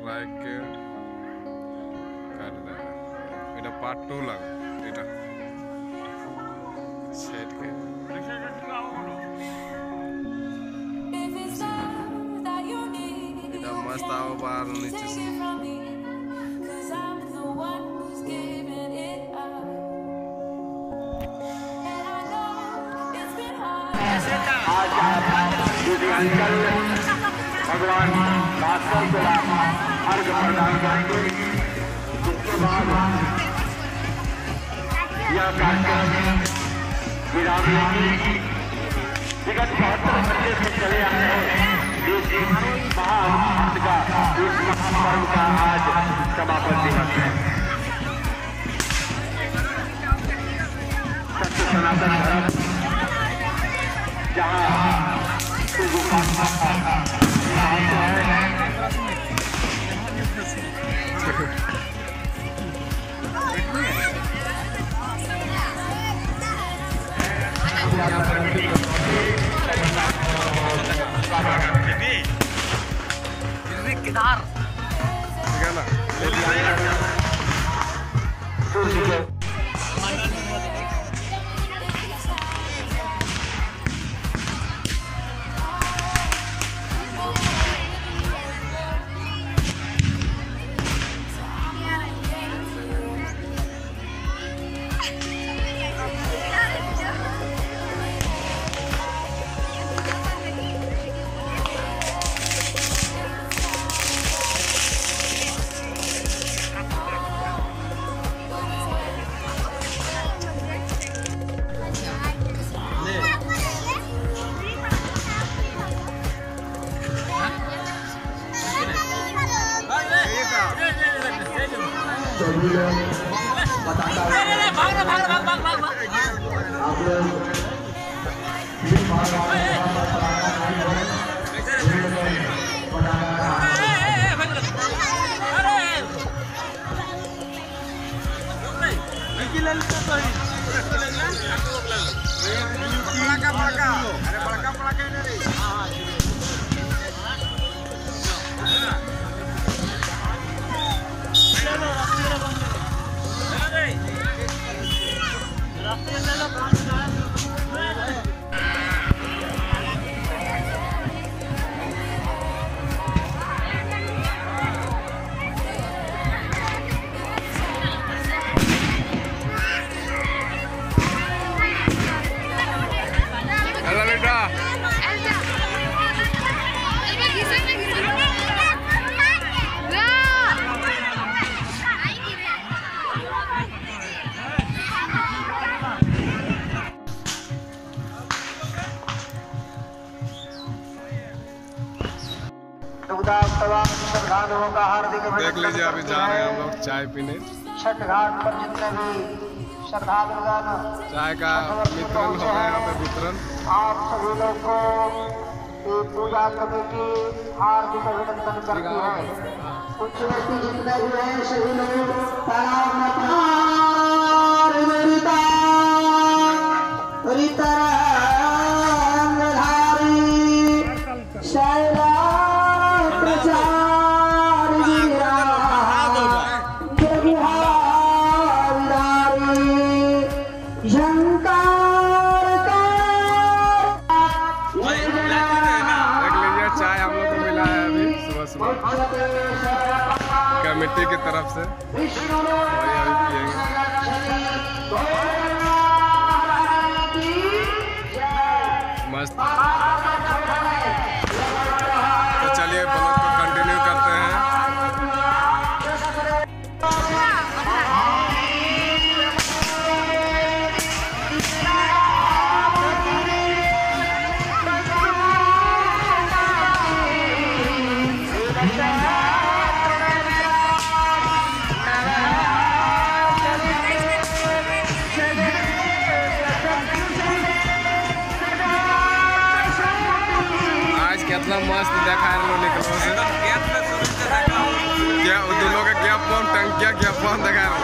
Subscribe के कर दे এটা পার্ট 2 লাগ এটা সেট के এটা मस्त आओ बाहर नीचे से आज भगवान भास्कर को अर्घ प्रदान करेंगे। इसके बाद यह कार्यक्रम विराम लेंगे। विगत 72 घंटे से चले आ रहे इस महापर्व का आज समापन दिवस है। सत्य सनातन धर्म जहाँ किनार सभी लोग बताता है आप लोग श्रद्धालुओं का हार्दिक देख लीजिए अभी जा रहे हैं हम लोग चाय पीने। छठ घाट पर जितने भी श्रद्धालुगण चाय का वितरण हो रहा है यहाँ पे वितरण। आप सभी लोग को पूजा कमेटी हार्दिक अभिनंदन करती है। कुछ व्यक्ति जितने भी हैं सभी लोग तालाब में कमेटी की तरफ से अभी पिएंगे मस्त। तो चलिए ब्लॉग को कंटिन्यू करते हैं। कितना मस्त देखा है लोग निकलो से क्या दोनों का गैप कौन टंकिया गैप कौन देखा है।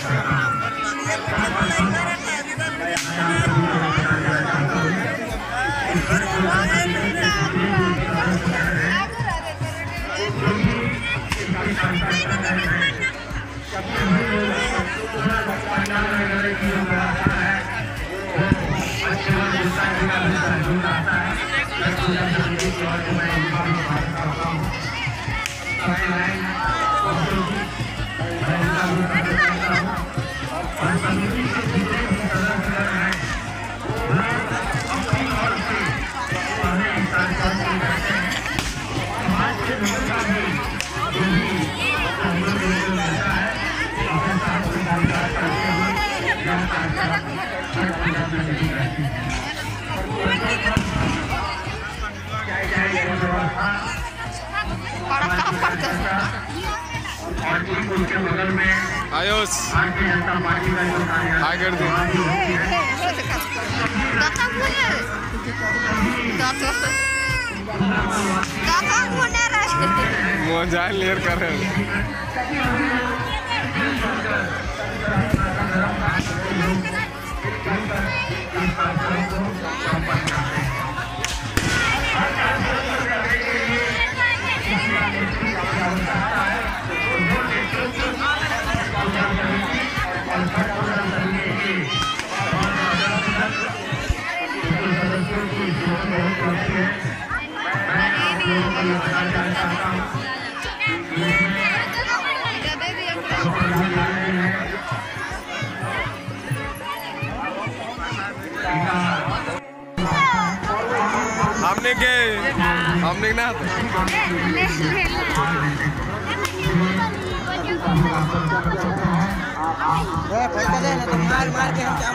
आयुष हाय कर दे मोजा क्लियर कर रहे हमने ना पैसा देना तो मार मार के हम क्या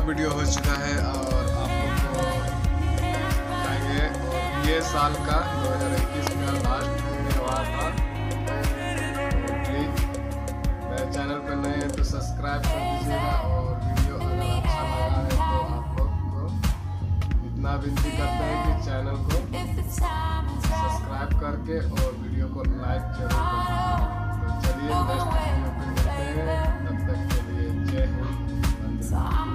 वीडियो हो चुका है और आप लोग को बताएंगे। और ये साल का 2021 का लास्ट वीडियो हुआ था। प्लीज़ मेरे चैनल पर नए हैं तो सब्सक्राइब कर दीजिएगा और वीडियो अगर अच्छा लगा है तो आप लोग को इतना विनती करते हैं कि चैनल को सब्सक्राइब करके और वीडियो को लाइक जरूर कर दीजिए। तो चलिए नेक्स्ट वीडियो पे मिलते हैं, तब तक के लिए जय हिंद।